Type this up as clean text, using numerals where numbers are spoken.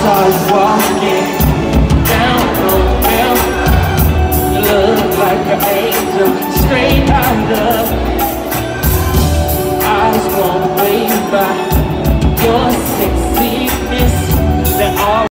saw you walking down the hill. You look like an angel.